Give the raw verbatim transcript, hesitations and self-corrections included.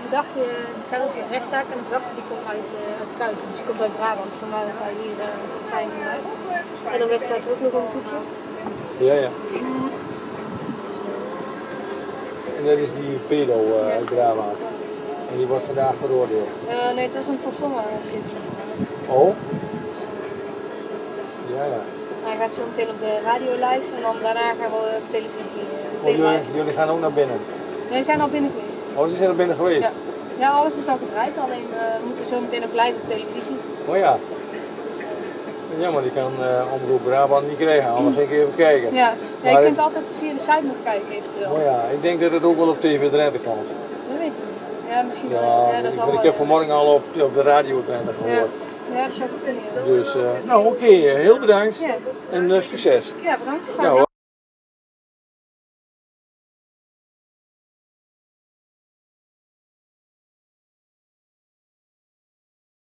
verdachte, het gaat over een rechtszaak en de verdachte die komt uit, uh, uit Kuiken, dus die komt uit Brabant, vandaar dat wij hier uh, zijn vandaag. En dan staat er ook nog een toekje. Ja, ja. En dat is die pedo uh, ja. uit Brabant. En die wordt vandaag veroordeeld. Uh, nee, het was een proforma zitten. Oh? Ja, ja. Hij gaat zo meteen op de radio live en dan daarna gaan we op televisie. Uh, oh, jullie, jullie gaan ook naar binnen? Nee, we zijn al binnen geweest. Oh, die zijn al binnen geweest? Ja, ja alles is al gedraaid, alleen uh, we moeten zo meteen ook live op televisie. Oh ja. Ja, maar die kan uh, Omroep Brabant niet krijgen, anders ga ik even kijken. Ja, ja je maar kunt het... altijd via de site nog kijken eventueel. Oh ja, ik denk dat het ook wel op T V Drenthe komt. Dat weet ik niet. Ja, misschien ja, wel. Ja, dat is ik, al ik heb vanmorgen al op, op de radio Drenthe gehoord. Ja, ja, dat zou goed kunnen. Ja. Dus, uh, nou oké, okay, heel bedankt ja. en uh, succes. Ja, bedankt. Ja,